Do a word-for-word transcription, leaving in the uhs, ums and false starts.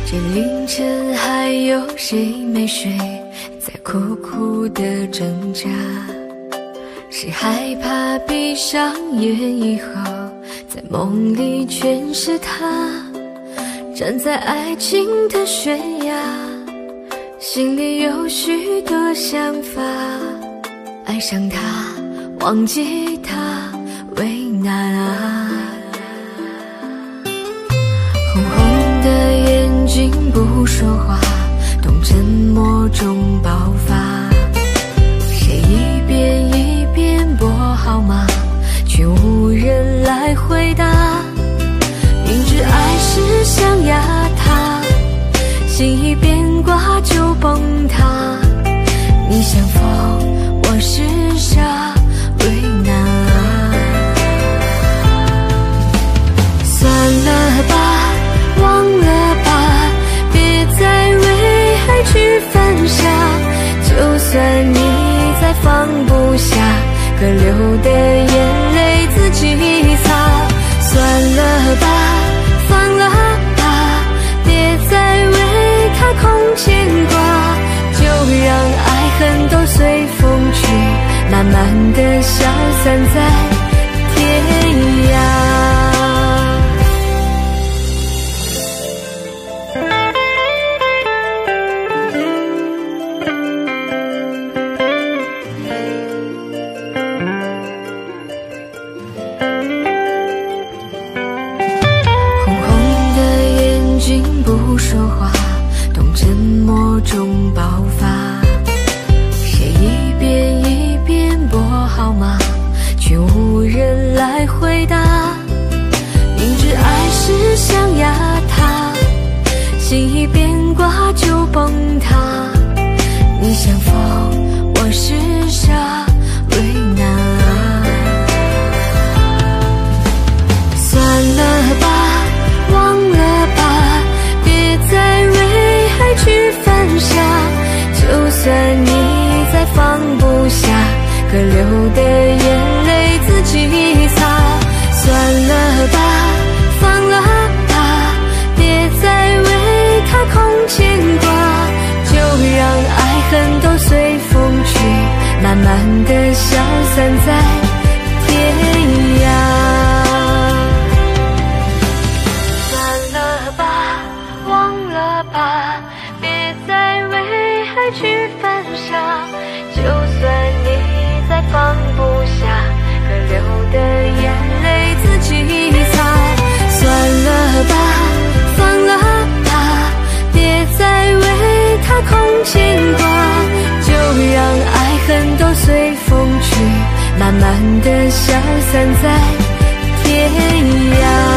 这凌晨还有谁没睡，在苦苦的挣扎？谁害怕闭上眼以后，在梦里全是他？站在爱情的悬崖，心里有许多想法，爱上他，忘记他，为难啊。红红的眼睛不说话，懂沉默中爆发。谁一遍一遍拨号码，却无人来回答。明知爱是象牙塔，心一变卦就崩塌。你像风，我是沙，为难啊。算了吧，忘了吧，别再为爱去犯傻。就算你再放不下，可流的眼泪自己擦。算了吧，放了吧，别再为他空牵挂。就让爱恨都随风去，慢慢地消散在天涯。不说话，懂沉默中爆发。谁一遍一遍拨号码，却无人来回答。明知爱是象牙塔，心一变卦就崩塌。你像风，我是沙，为难啊。算了吧，忘了吧，别再为爱去犯傻。就算你再放不下，可流的眼泪自己擦。算了吧，放了吧，别再为他空牵挂。就让爱恨都随风去，慢慢地消散在天涯。吧，别再为爱去犯傻。就算你再放不下，可流的眼泪自己擦。算了吧，放了吧，别再为他空牵挂。就让爱恨都随风去，慢慢地消散在天涯。